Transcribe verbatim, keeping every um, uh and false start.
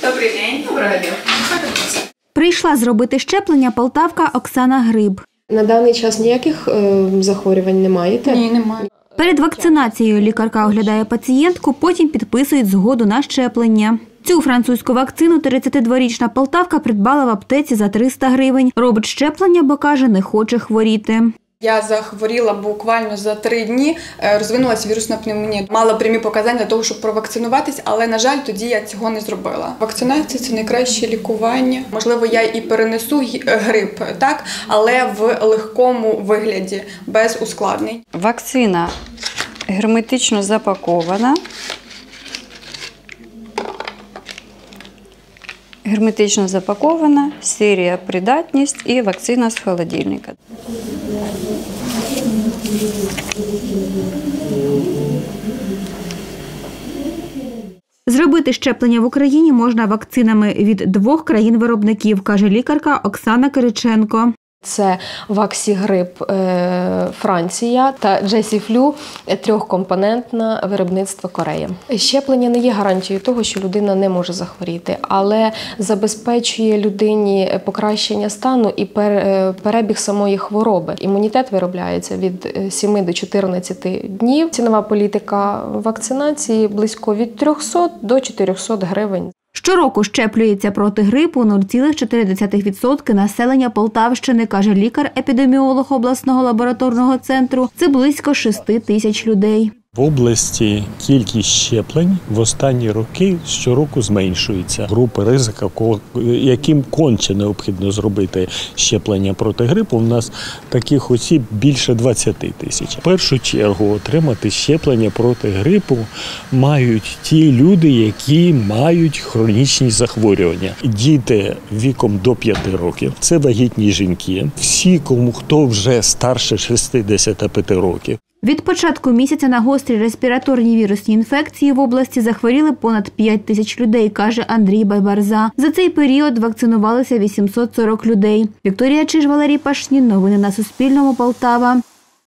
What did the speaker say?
Добрий день. Доброго дня. Прийшла зробити щеплення полтавка Оксана Гриб. На даний час ніяких е, захворювань не маєте? Ні, немає. Перед вакцинацією лікарка оглядає пацієнтку, потім підписують згоду на щеплення. Цю французьку вакцину тридцятидворічна полтавка придбала в аптеці за триста гривень. Робить щеплення, бо каже, не хоче хворіти. Я захворіла буквально за три дні, розвинулася вірусна пневмонія. Мала прямі показання для того, щоб провакцинуватись, але, на жаль, тоді я цього не зробила. Вакцинація – це найкраще лікування. Можливо, я і перенесу грип, так, але в легкому вигляді, без ускладнень. Вакцина герметично запакована. Герметично запакована, серія придатність і вакцина з холодильника. Зробити щеплення в Україні можна вакцинами від двох країн-виробників, каже лікарка Оксана Кириченко. Це Ваксігрип Франція та Джесіфлю трьохкомпонентне виробництво Корея. Щеплення не є гарантією того, що людина не може захворіти, але забезпечує людині покращення стану і перебіг самої хвороби. Імунітет виробляється від семи до чотирнадцяти днів. Цінова політика вакцинації близько від трьохсот до чотирьохсот гривень. Щороку щеплюється проти грипу нуль цілих чотири десятих відсотка населення Полтавщини, каже лікар-епідеміолог обласного лабораторного центру. Це близько шести тисяч людей. В області кількість щеплень в останні роки щороку зменшується. Групи ризика, яким конче необхідно зробити щеплення проти грипу, у нас таких осіб більше двадцяти тисяч. В першу чергу отримати щеплення проти грипу мають ті люди, які мають хронічні захворювання. Діти віком до п'яти років, це вагітні жінки, всі, кому хто вже старше шістдесяти п'яти років. Від початку місяця на гострі респіраторні вірусні інфекції в області захворіли понад п'ять тисяч людей, каже Андрій Байбарза. За цей період вакцинувалися вісімсот сорок людей. Вікторія Чиж, Валерій Пашнін. Новини на Суспільному. Полтава.